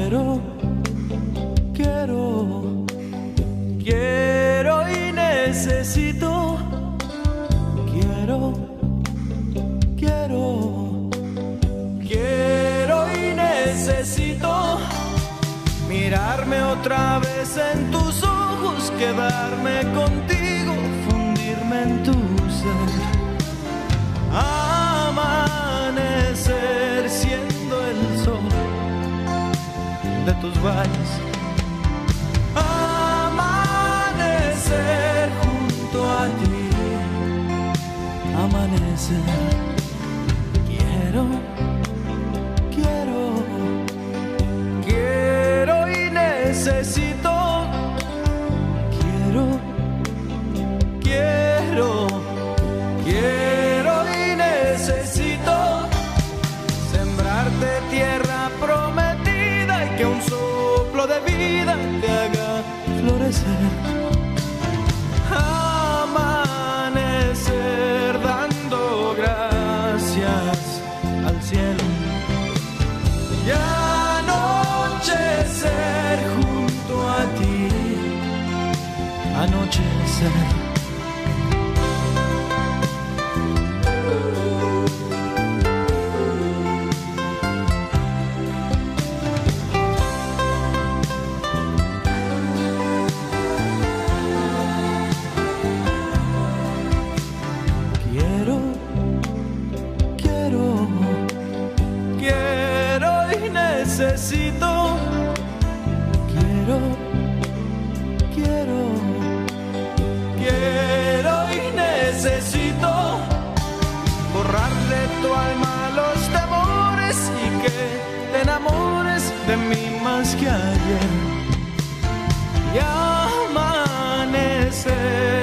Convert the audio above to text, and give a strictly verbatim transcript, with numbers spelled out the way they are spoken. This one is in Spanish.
Quiero, quiero, quiero y necesito. Quiero, quiero, quiero y necesito mirarme otra vez en tus ojos, quedarme contigo, fundirme en tu ser, amanecer siendo el sol de tus valles, amanecer junto a ti, amanecer. Quiero, quiero, quiero y necesito. Quiero, quiero, quiero y necesito sembrarte tierra prometida y que un soplo de vida te haga florecer, amanecer dando gracias al cielo y anochecer junto a ti, anochecer. Quiero, quiero, quiero y necesito. Quiero, quiero, quiero y necesito borrarle tu alma los temores y que te enamores de mí más que ayer y amanecer